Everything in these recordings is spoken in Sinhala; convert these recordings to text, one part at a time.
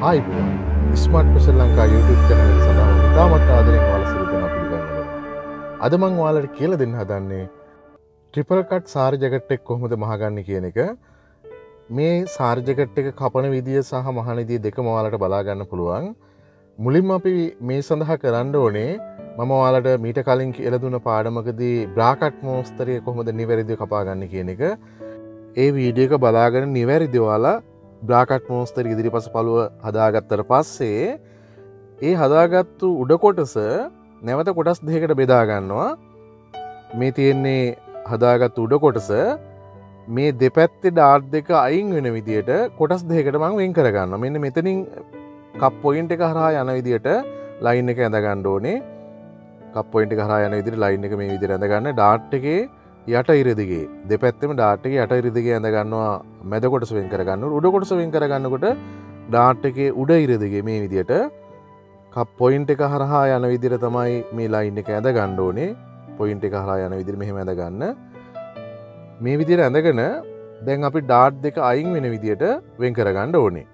ආයිබෝවන් smart fashion Lanka YouTube channel එක සඳහා මම ඉතාමත් ආදරෙන් ඔයාලා සියලු දෙනා පිළිගන්නවා. අද මම ඔයාලට කියලා දෙන්න හදන්නේ ට්‍රිපල් කට් සාරි ජැකට් එක කොහොමද මහගන්නේ කියන එක. මේ සාරි ජැකට් එක කපන විදිය සහ මහන විදිය දෙකම ඔයාලට බලා ගන්න පුළුවන්. මුලින්ම අපි මේ සඳහා කරන්න ඕනේ මම ඔයාලට මීට කලින් කියලා දුන්න පාඩමකදී බ්‍රා කට් මොස්තරය කොහොමද නිවැරදිව කපා ගන්න කියන එක. ඒ වීඩියෝ එක බලාගෙන නිවැරදිව ඔයාලා බ්‍රාකට් මෝස්තර ඉදිරිපස පළුව හදාගත්තට පස්සේ ඒ හදාගත්තු උඩ කොටස නැවත කොටස් දෙකකට බෙදා ගන්නවා. මේ තියෙන්නේ හදාගත්තු උඩ කොටස මේ දෙපැත්තේ ඩාට් දෙක අයින් වෙන විදියට කොටස් දෙකකට මම වෙන් කර ගන්නවා. මෙන්න මෙතනින් කප් පොයින්ට් එක හරහා යන විදියට ලයින් එක ඇඳ ගන්න ඕනේ. කප් පොයින්ට් එක හරහා යන විදියට ලයින් එක මේ විදියට ඇඳ ගන්න. ඩාට් එකේ යට ඉරදිගේ දෙපැත්තෙම ඩාට් එකේ යට ඉරදිගේ ඇඳ ගන්නවා. මැද කොටස වෙන් කර ගන්න. උඩ කොටස වෙන් කර ගන්නකොට ඩාට් එකේ උඩ ඉරදිගේ මේ විදියට කප් පොයින්ට් එක හරහා යන විදියට තමයි මේ ලයින් එක ඇඳ ගන්න ඕනේ. පොයින්ට් එක හරහා යන විදියට මෙහෙම ඇඳ ගන්න. මේ විදියට ඇඳගෙන දැන් අපි ඩාට් දෙක අයින් වෙන විදියට වෙන් කර ගන්න ඕනේ.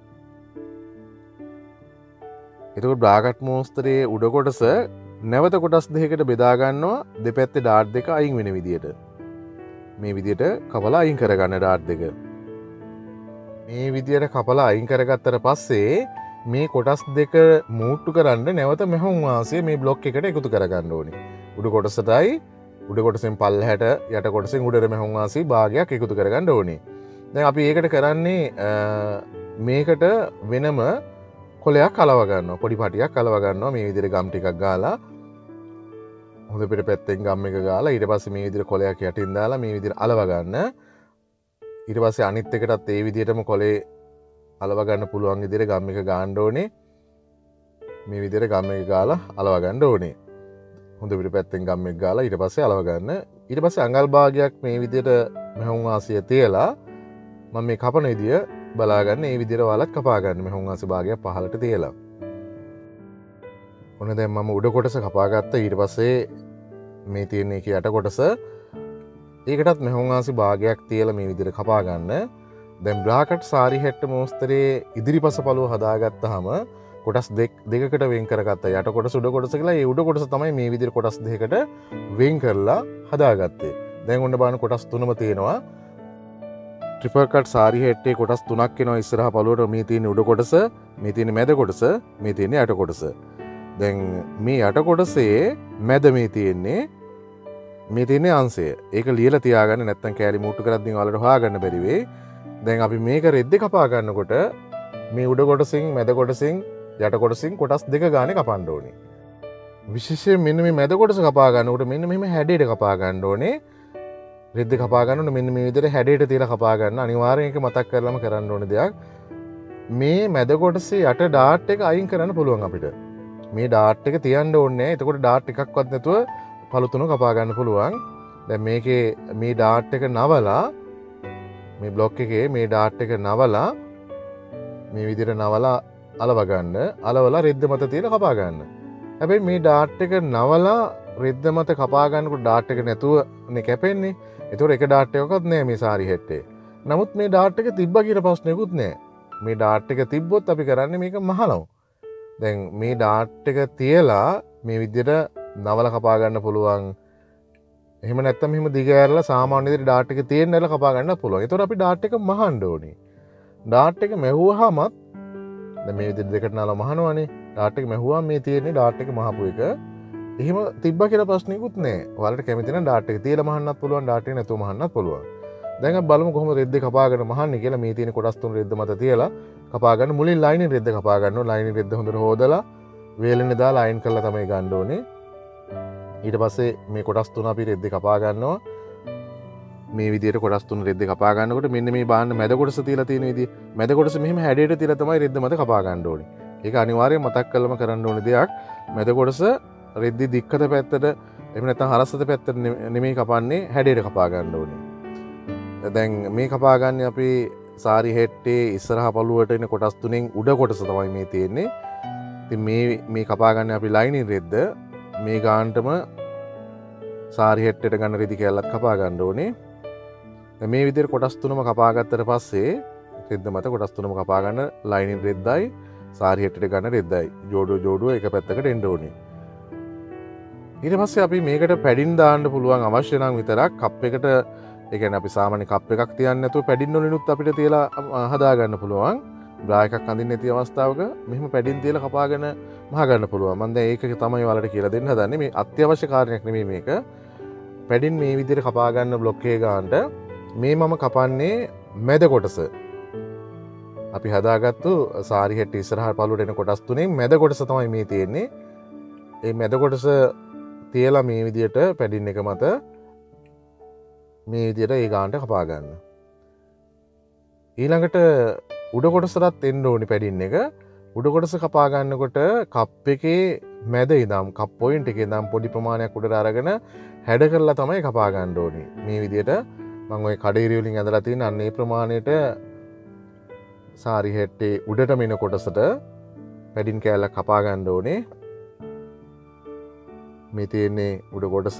එතකොට බ්‍රාකට් මෝස්තරයේ උඩ කොටස නැවත කොටස් දෙකකට බෙදා ගන්නවා දෙපැත්තේ ඩාට් දෙක අයින් වෙන විදියට. මේ විදියට කපලා අයින් කරගන්න ඩාට් දෙක. මේ විදියට කපලා අයින් කරගත්තට පස්සේ මේ කොටස් දෙක මූට්ටු කරන්න නැවත මෙහොන් වාසිය මේ බ්ලොක් එකට එකතු කරගන්න ඕනේ. උඩ කොටසටයි උඩ කොටසෙන් පල්ලහැට යට කොටසෙන් උඩට මෙහොන් වාසිය භාගයක් එකතු කරගන්න ඕනේ. දැන් අපි ඒකට කරන්නේ මේකට වෙනම කොලයක් අලව ගන්නවා. පොඩි පටියක් අලව ගන්නවා. මේ විදියට ගම් ටිකක් ගාලා හොඳ පිට පැත්තෙන් ගම් එක ගාලා ඊට පස්සේ මේ විදිහට කොලයක් යටින් දාලා මේ විදිහට අලව ගන්න. ඊට පස්සේ අනිත් එකටත් ඒ විදිහටම කොලේ අලව ගන්න පුළුවන් විදිහට ගම් එක ගන්න ඕනේ. මේ විදිහට ගම් එක ගාලා අලව ගන්න ඕනේ. හොඳ පිට පැත්තෙන් ගම් එක ගාලා ඊට පස්සේ අලව ගන්න. ඊට පස්සේ අඟල් භාගයක් මේ විදිහට මෙහොන් වාසිය තියලා මම මේ කපන විදිය බලා ගන්න. ඒ විදිහට ඔයාලත් කපා ගන්න මෙහොන් වාසිය භාගයක් පහළට තියලා. ඔන්න දැන් මම උඩ කොටස කපා ගත්තා. ඊට පස්සේ මේ තියෙන එක යට කොටස ඒකටත් මෙහොන් වාසි භාගයක් තියලා මේ විදිහට කපා ගන්න. දැන් බ්‍රාකට් සාරි හැට්ට මෝස්තරයේ ඉදිරිපස පළුව හදාගත්තාම කොටස් දෙකකට වෙන් කරගත්තා. යට කොටස උඩ කොටස කියලා. ඒ උඩ කොටස තමයි මේ විදිහට කොටස් දෙකකට වෙන් කරලා හදාගත්තේ. දැන් ඔන්න බලන්න කොටස් තුනම තියෙනවා. ට්‍රිපල් කට් සාරි හැට්ටේ කොටස් තුනක් එනවා ඉස්සරහා පළුවට. මේ තියෙන උඩ කොටස, මේ තියෙන මැද කොටස, මේ තියෙන යට කොටස. දැන් මේ යට කොටසේ මැද මේ තියෙන්නේ අංශය. ඒක ලියලා තියාගන්න නැත්නම් කෑලි මූට්ටු කරද්දී ඔයාලට හොයාගන්න බැරි වෙයි. දැන් අපි මේක රෙද්දේ කපා ගන්නකොට මේ උඩ කොටසින් මැද කොටසින් යට කොටසින් කොටස් දෙක ගානේ කපන්න ඕනේ. විශේෂයෙන් මෙන්න මේ මැද කොටස කපා ගන්නකොට මෙන්න මෙහෙම හැඩයට කපා ගන්න ඕනේ. රෙද්දේ කපා ගන්නකොට මෙන්න මේ විදිහට හැඩයට තියලා කපා ගන්න. අනිවාර්යෙන් ඒක මතක් කරලාම කරන්න ඕනේ දෙයක්. මේ මැද කොටසේ යට ඩාට් එක අයින් කරන්න පුළුවන් අපිට. මේ ඩාට් එක තියන්න ඕනේ. එතකොට ඩාට් එකක්වත් නැතුව පළු තුන කපා ගන්න පුළුවන්. දැන් මේකේ මේ ඩාට් එක නවලා මේ බ්ලොක් එකේ මේ ඩාට් එක නවලා මේ විදිහට නවලා අලව ගන්න. අලවලා රෙද්ද මත තියලා කපා ගන්න. හැබැයි මේ ඩාට් එක නවලා රෙද්ද මත කපා ගන්නකොට ඩාට් එක නැතුවනේ කැපෙන්නේ. එතකොට එක ඩාට් එකක්වත් නැහැ මේ සාරි හෙට්ටේ. නමුත් මේ ඩාට් එක තිබ්බා කියලා ප්‍රශ්නයක්වත් නැහැ. මේ ඩාට් එක තිබ්බොත් අපි කරන්නේ මේක මහලව්. දැන් මේ ඩාට් එක තියලා මේ විදිහට නවල කපා ගන්න පුළුවන්. එහෙම නැත්නම් මෙහෙම දිග ඇරලා සාමාන්‍ය විදිහට ඩාට් එක තියෙන්නලා කපා ගන්න පුළුවන්. ඒතකොට අපි ඩාට් එක මහන්න ඕනේ. ඩාට් එක මැහුවාමත් දැන් මේ විදිහට දෙකට නාලා මහනවනේ. ඩාට් එක මැහුවාම මේ තියෙන්නේ ඩාට් එක මහපු එක. එහෙම තිබ්බා කියලා ප්‍රශ්නයක්වත් නැහැ. ඔයාලට කැමති නම් ඩාට් එක තියලා මහන්නත් පුළුවන්, ඩාට් එක නැතුව මහන්නත් පුළුවන්. දැන් අපි බලමු කොහොමද රෙද්දේ කපාගෙන මහන්නේ කියලා. මේ තියෙන කොටස් තුන රෙද්ද මත තියලා කපා ගන්න. මුලින් ලයිනින් රෙද්ද කපා ගන්නවා. ලයිනින් රෙද්ද හොඳට හොදලා වේලෙන්නේ දාලා අයින් කරලා තමයි ගන්න ඕනේ. ඊට පස්සේ මේ කොටස් තුන අපි රෙද්ද කපා ගන්නවා. මේ විදිහට කොටස් තුන රෙද්ද කපා ගන්නකොට මෙන්න මේ බාන්න මැද කොටස තියලා තියෙන විදිහ මැද කොටස මෙහෙම හැඩයට තියලා තමයි රෙද්ද මත කපා ගන්න ඕනේ. ඒක අනිවාර්යයෙන් මතක් කරලම කරන්න ඕනේ දෙයක්. මැද කොටස රෙද්දි දික්කත පැත්තට එහෙම නැත්නම් හරස්සත පැත්තට නෙමෙයි කපන්නේ, හැඩයට කපා ගන්න ඕනේ. දැන් මේ කපා ගන්න අපි සාරි හෙට්ටේ ඉස්සරහා පළුවට එන කොටස් තුනෙන් උඩ කොටස තමයි මේ තියෙන්නේ. ඉතින් මේ කපා ගන්න අපි ලයිනින් රෙද්ද මේ ගානටම සාරි හෙට්ටේට ගන්න රෙදි කැල්ලක් කපා ගන්න ඕනේ. දැන් මේ විදිහට කොටස් තුනම කපා ගත්තට පස්සේ රෙද්ද මත කොටස් තුනම කපා ගන්න ලයිනින් රෙද්දයි සාරි හෙට්ටට ගන්න රෙද්දයි ජෝඩුව එක පැත්තකට එන්න ඕනේ. ඊට පස්සේ අපි මේකට පැඩින් දාන්න පුළුවන් අවශ්‍ය නම් විතරක් කප් එකට ඒ කියන්නේ අපි සාමාන්‍ය කප් එකක් තියන්නේ නැතුව පැඩින් වලිනුත් අපිට තියලා හදා ගන්න පුළුවන්. බ්‍රා එකක් අඳින්න නැති අවස්ථාවක මෙහෙම පැඩින් තියලා කපාගෙන මහ ගන්න පුළුවන්. මම දැන් ඒක තමයි ඔයාලට කියලා දෙන්න හදන්නේ. මේ අත්‍යවශ්‍ය කාරණයක් නෙමෙයි මේක. පැඩින් මේ විදිහට කපා ගන්න බ්ලොක් එක ගන්නට මේ මම කපන්නේ මැද කොටස. අපි හදාගත්තු සාරි හෙට්ට ඉස්සරහට පළුවට එන කොටස් තුනෙන් මැද කොටස තමයි මේ තියෙන්නේ. ඒ මැද කොටස තියලා මේ විදිහට පැඩින් එක මත මේ විදිහට ඒ ගානට කපා ගන්න. ඊළඟට උඩ කොටසටත් එන්න ඕනි පැඩින් එක. උඩ කොටස කපා ගන්නකොට කප් එකේ මැද ඉඳන් කප් පොයින්ට් එකේ ඉඳන් පොඩි ප්‍රමාණයක් උඩට අරගෙන හැඩ කරලා තමයි කපා ගන්න ඕනි. මේ විදිහට මම ওই කඩේරිය වලින් ඇඳලා තියෙන අන්න ඒ ප්‍රමාණයට සාරි හෙට්ටේ උඩට මෙන කොටසට පැඩින් කෑල්ලක් කපා ගන්න ඕනේ. මේ තියෙන්නේ උඩ කොටස.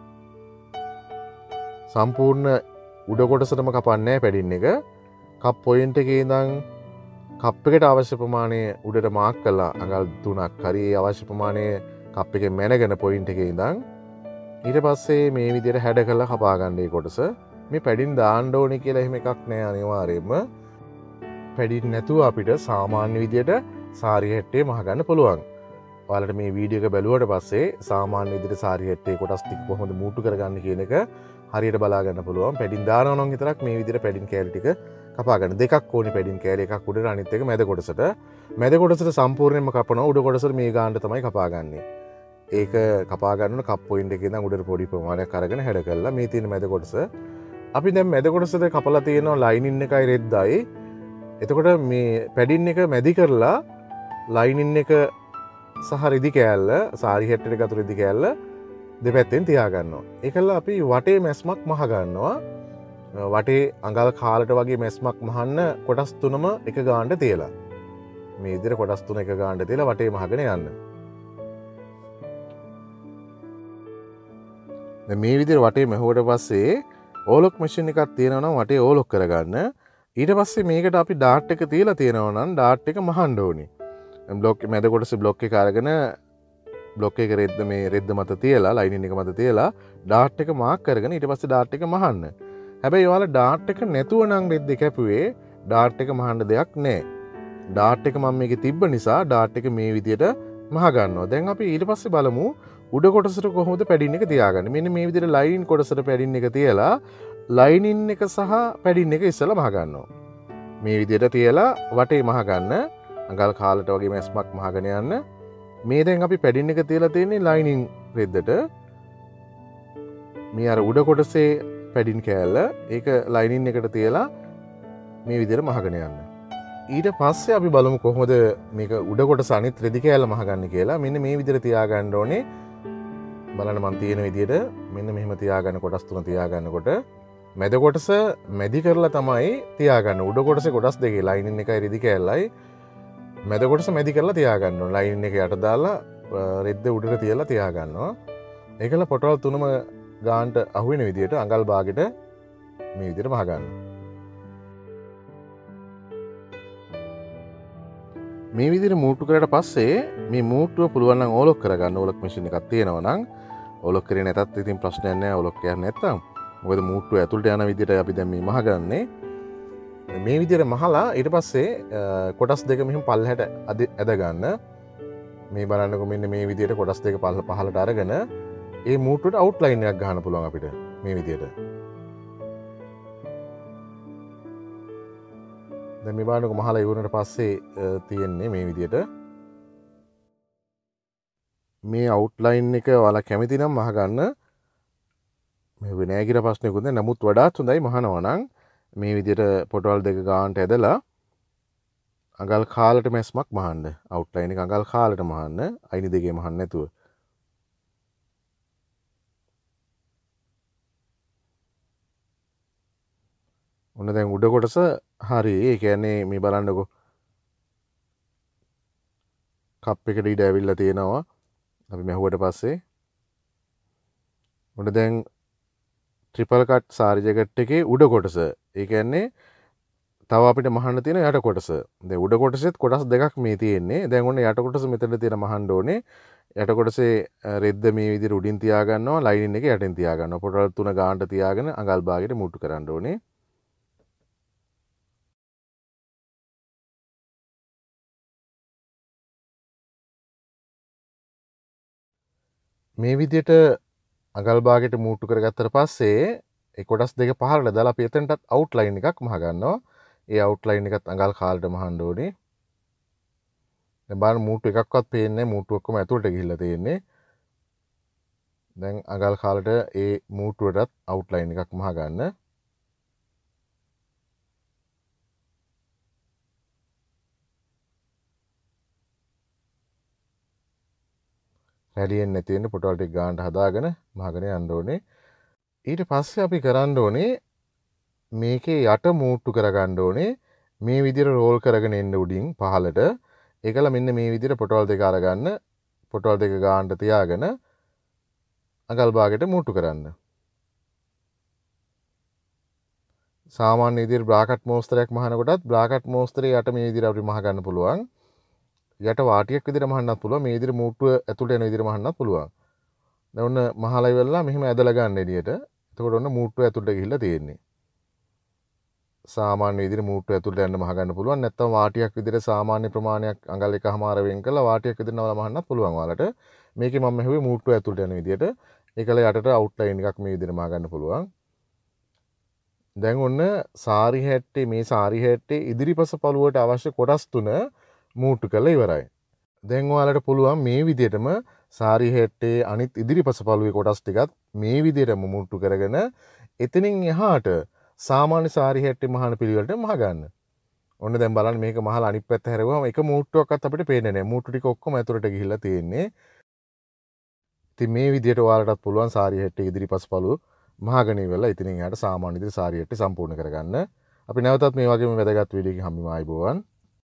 සම්පූර්ණ උඩ කොටසටම කපන්නේ පැඩින් එක. කප් පොයින්ට් එකේ ඉඳන් කප් එකට අවශ්‍ය ප්‍රමාණය උඩට මාක් කරලා අඟල් 3ක් හරි අවශ්‍ය ප්‍රමාණය කප් එකේ මැනගෙන පොයින්ට් එකේ ඉඳන් ඊට පස්සේ මේ විදිහට හැඩ කරලා කපා ගන්න මේ කොටස. මේ පැඩින් දාන්න ඕනේ කියලා එහෙම එකක් නෑ අනිවාර්යයෙන්ම. පැඩින් නැතුව අපිට සාමාන්‍ය විදිහට සාරි හෙට්ටේ මහ ගන්න පුළුවන්. ඔයාලට මේ වීඩියෝ එක බැලුවට පස්සේ සාමාන්‍ය විදිහට සාරි හෙට්ටේ කොටස් ටික කොහොමද මූට්ටු කරගන්න කියන එක හරියට බලා ගන්න පුළුවන්. පැඩින් දානවා නම් විතරක් මේ විදිහට පැඩින් කෑලි ටික කපා ගන්න. දෙකක් ඕනේ පැඩින් කෑලි. එකක් උඩට අනිත් එක මැද කොටසට. මැද කොටසට සම්පූර්ණයෙන්ම කපනවා. උඩ කොටසට මේ ගානට තමයි කපා ගන්නෙ. ඒක කපා ගන්නන කප් පොයින්ට් එකේ ඉඳන් උඩට පොඩි ප්‍රමාණයක් අරගෙන හැඩ කරලා මේ තියෙන මැද කොටස අපි දැන් මැද කොටසට කපලා තියෙනවා ලයිනින් එකයි රෙද්දයි. එතකොට මේ පැඩින් එක මැදි කරලා ලයිනින් එක සහ රෙදි කෑල්ල සාරි හෙට්ටට ගතු රෙදි කෑල්ල දෙපැත්තෙන් තියාගන්නවා. ඒකල අපි වටේ මැස්මක් මහ ගන්නවා. වටේ අඟල් කාලට වගේ මැස්මක් මහන්න කොටස් තුනම එක ගානට තියලා. මේ විදිහට කොටස් තුන එක ගානට තියලා වටේ මහගෙන යන්න. දැන් මේ විදිහට වටේ මැහුවට පස්සේ ඕලොක් මැෂින් එකක් තියෙනවා නම් වටේ ඕලොක් කරගන්න. ඊට පස්සේ මේකට අපි ඩාට් එක තියලා තියෙනවා නම් ඩාට් එක මහන්න ඕනේ. බ්ලොක් මැද කොටස බ්ලොක් එක අරගෙන බ්ලොක් එක රෙද්ද මේ රෙද්ද මත තියලා ලයිනින් එක මත තියලා ඩාට් එක මාක් කරගෙන ඊට පස්සේ ඩාට් එක මහන්න. හැබැයි ඔයාලා ඩාට් එක නැතුව නම් රෙද්ද කැපුවේ ඩාට් එක මහන්න දෙයක් නැහැ. ඩාට් එක මම මේකේ තිබ්බ නිසා ඩාට් එක මේ විදියට මහ ගන්නවා. දැන් අපි ඊට පස්සේ බලමු උඩ කොටසට කොහොමද පැඩින් එක තියාගන්නේ. මෙන්න මේ විදියට ලයිනින් කොටසට පැඩින් එක තියලා ලයිනින් එක සහ පැඩින් එක ඉස්සලා මහ ගන්නවා. මේ විදියට තියලා වටේ මහ ගන්න. අඟල් කාලට වගේ මැස්මක් මහගෙන යන්න. මේ දැන් අපි පැඩින් එක තියලා තියෙන්නේ ලයිනින් රෙද්දට. මේ අර උඩ කොටසේ පැඩින් කෑල්ල ඒක ලයිනින් එකට තියලා මේ විදිහට මහගෙන යන්න. ඊට පස්සේ අපි බලමු කොහොමද මේක උඩ කොටස අනිත් රෙදි කෑල්ල මහගන්නේ කියලා. මෙන්න මේ විදිහට තියාගන්න ඕනේ. බලන්න මම තියෙන විදිහට මෙන්න මෙහෙම තියාගන්න කොටස් තුන තියාගන්නකොට මැද කොටස මැදි කරලා තමයි තියාගන්න. උඩ කොටසේ කොටස් දෙකේ ලයිනින් එකයි රෙදි කෑල්ලයි මැද කොටස මැදි කරලා තියාගන්න ඕනේ. ලයින් එක යට දාලා රෙද්ද උඩට තියලා තියාගන්නවා. ඒකල පොටවල් තුනම ගානට අහුවෙන විදිහට අඟල් භාගෙට මේ විදිහට මහ ගන්න. මේ විදිහට මූට්ටු කරලා පස්සේ මේ මූට්ටුව පුළුවන් නම් ඕලොක් කරගන්න. ඕලොක් මැෂින් එකක් තියෙනවා නම් ඕලොක් කරේ නැතත් ඉතින් ප්‍රශ්නයක් නැහැ. ඕලොක් කරන්නේ නැත්තම් මොකද මූට්ටුව ඇතුළට යන විදිහට අපි දැන් මේ මහ ගන්නේ. මේ විදිහට මහලා ඊට පස්සේ කොටස් දෙක මෙහෙම පල්ලහැට ඇද ගන්න. මේ බලන්නකො මෙන්න මේ විදිහට කොටස් දෙක පහළට අරගෙන ඒ මූට්ටුවට අවුට්ලයින් එකක් ගන්න පුළුවන් අපිට මේ විදිහට. දැන් මේ බලන්නකො මහලා ඉවරනට පස්සේ තියෙන්නේ මේ විදිහට. මේ අවුට්ලයින් එක ඔයාලා කැමති නම් මහ ගන්න. මේ වෙන්නේ නැහැ කියලා ප්‍රශ්නයක්වත් නැහැ. නමුත් වඩාත් හොඳයි මහනවා නම් මේ විදිහට පොටවල් දෙක ගානට ඇදලා අඟල් කාලට මැස්මක් මහන්න. අවුට්ලයින් එක අඟල් කාලට මහන්න. අයිනි දෙකේ මහන්න නැතුව. ඔන්න දැන් උඩ කොටස හරි. ඒ කියන්නේ මේ බලන්නකො කප් එකට ඉඩ ඇවිල්ලා තියෙනවා. අපි මැහුවට පස්සේ ඔන්න දැන් ට්‍රිපල් කට් සාරි ජැකට් එකේ උඩ කොටස. ඒ කියන්නේ තව අපිට මහන්න තියෙන යට කොටස. දැන් උඩ කොටසෙත් කොටස් දෙකක් මේ තියෙන්නේ. දැන් ඔන්න යට කොටස මෙතන තියෙන මහන්න ඕනේ. යට කොටසේ රෙද්ද මේ විදිහට උඩින් තියා ගන්නවා, ලයිනින් එක යටින් තියා ගන්නවා. පොටවල් තුන ගානට තියාගෙන අඟල් භාගයට මුට්ටු කරන්න ඕනේ. මේ විදිහට අඟල් භාගයට මුට්ටු කරගත්තට පස්සේ ඒ කොටස් දෙක පහළට දාලා අපි එතනටත් අවුට්ලයින් එකක් මහ ගන්නවා. ඒ අවුට්ලයින් එකත් අඟල් කාලට මහන්න ඕනේ. දැන් බලන්න මුට්ටු එකක්වත් පේන්නේ නැහැ. මුට්ටු ඔක්කොම ඇතුළට ගිහිල්ලා තියෙන්නේ. දැන් අඟල් කාලට ඒ මුට්ටුවටත් අවුට්ලයින් එකක් මහ ගන්න. රැලියෙන් නැති වෙන්න පොටවල් ටික ගානට හදාගෙන මහගෙන යන්න ඕනේ. ඊට පස්සේ අපි කරන්න ඕනේ මේකේ යට මූට්ටු කරගන්න ඕනේ. මේ විදිහට රෝල් කරගෙන එන්න උඩින් පහළට. ඒකල මෙන්න මේ විදිහට පොටවල් දෙක අරගන්න. පොටවල් දෙක ගානට තියාගෙන අඟල් භාගයට මූට්ටු කරන්න. සාමාන්‍ය විදිහට බ්‍රාකට් මෝස්තරයක් මහන කොටත් බ්‍රාකට් මෝස්තරේ යට මේ විදිහට අපිට මහ ගන්න පුළුවන්. යට වාටියක් විදිහට මහන්නත් පුළුවන්. මේ විදිහට මූට්ටුව ඇතුළට එන විදිහට මහන්නත් පුළුවන්. දැන් ඔන්න මහලා ඉවරලා මෙහෙම ඇදලා ගන්න එළියට. එතකොට ඔන්න මූට්ටුව ඇතුළට ගිහිල්ලා තියෙන්නේ. සාමාන්‍ය විදිහට මූට්ටුව ඇතුළට යන්න මහ ගන්න පුළුවන්. නැත්නම් වාටියක් විදිහට සාමාන්‍ය ප්‍රමාණයක් අඟල් එකමාර වෙන් කරලා වාටියක් විදිහට නවලා මහන්නත් පුළුවන් ඔයාලට. මේකේ මම මෙහුවේ මූට්ටුව ඇතුළට යන විදිහට. ඒකල යටට අවුට්ලයින් එකක් මේ විදිහට මහ ගන්න පුළුවන්. දැන් ඔන්න සාරි හැට්ටේ මේ සාරි හැට්ටේ ඉදිරිපස පළුවට අවශ්‍ය කොටස් තුන මූට්ටු කරලා ඉවරයි. දැන් ඔයාලට පුළුවන් මේ විදිහටම සාරි හැට්ටේ අනිත් ඉදිරිපස පළුවේ කොටස් ටිකත් මේ විදිහටම මූට්ටු කරගෙන එතනින් එහාට සාමාන්‍ය සාරි හැට්ටේ මහන පිළිවෙලට මහ ගන්න. ඔන්න දැන් බලන්න මේක මහලා අනිත් පැත්ත හැරෙවම එක මූට්ටුවක්වත් අපිට පේන්නේ නැහැ. මූට්ටු ටික ඔක්කොම ඇතුළට ගිහිල්ලා තියෙන්නේ. ඉතින් මේ විදිහට ඔයාලටත් පුළුවන් සාරි හැට්ටේ ඉදිරිපස පළුව මහගෙන ඉවරලා ඉතින් එහාට සාමාන්‍ය විදිහට සාරි හැට්ටේ සම්පූර්ණ කරගන්න. අපි නැවතත් මේ වගේම වැදගත් වීඩියෝ එකකින් හම්බෙමු ආයිබෝවන්.